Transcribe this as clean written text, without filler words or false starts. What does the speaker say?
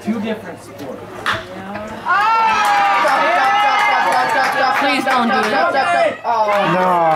Two different sports. Please don't do it. No.